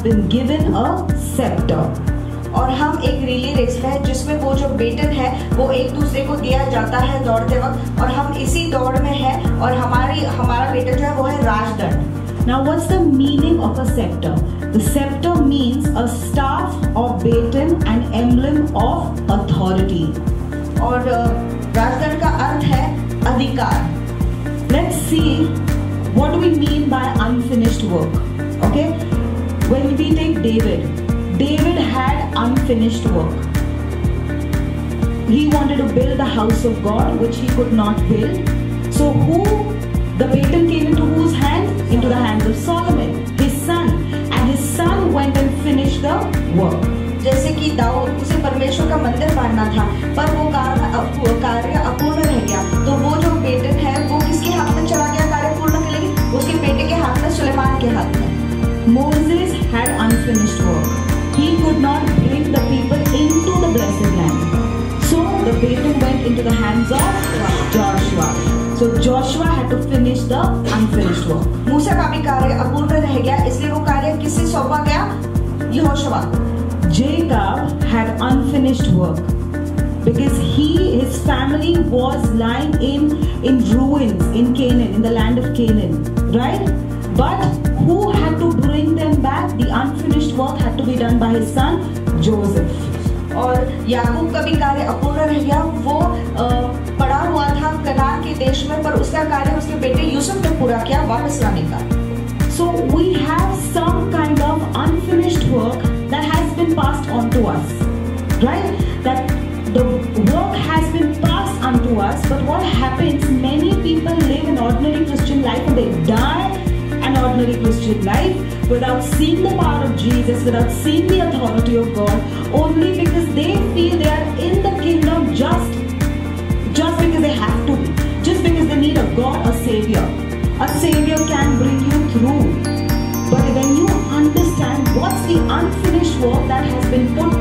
been given a scepter. और हम एक रिले रेस में है जिसमें वो जो बेटन है वो एक दूसरे को दिया जाता है दौड़ते वक्त, और हम इसी दौड़ में है और हमारा बेटन जो है वो है राजदंड. Now what's the meaning of a scepter? The scepter means a staff or baton, an emblem of authority. और राजदंड का अर्थ है अधिकार. Let's see what do we mean by unfinished work. Okay, when we take David had unfinished work. He wanted to build the house of God, which he could not build. So the baton came into whose hands? Into the hands of Solomon, his son, and his son went and finished the work. जैसे कि दाऊद, उसे परमेश्वर का मंदिर बांधना था, पर वो कार्य अपूर्ण रह गया, तो वो जो बेटन है वो किसके हाथ में चला गया कार्य पूर्ण के लिए? उसके बेटे के हाथ में, सुलेमान के हाथ में. Moses had unfinished work. He could not bring the people into the blessed land. So the baton went into the hands of Joshua. So Joshua had to finish the unfinished work. मूसा का भी कार्य अपूर्ण रह गया, इसलिए वो कार्य किससे सौंपा गया? Yehoshua. Jacob had unfinished work because his family was lying in ruins in Canaan, in the land of Canaan, right? But who had to bring them back? The unfinished work had to be done by his son Joseph. और याकूब का भी कार्य अपूर्ण रह गया, वो पड़ा हुआ था कनान के देश में, पर उसका कार्य उसके बेटे यूसुफ ने पूरा किया वापस लाने का. So we have some kind of unfinished work that has been passed on to us, right? That the work has been passed on to us, but what happens? Many people live an ordinary Christian life and they die an ordinary Christian life without seeing the power of Jesus, without seeing the authority of God, only because they feel they are in the kingdom just because they have to be, just because they need a God, a Savior. A Savior can bring you through. But when you understand what's the unfinished work that has been put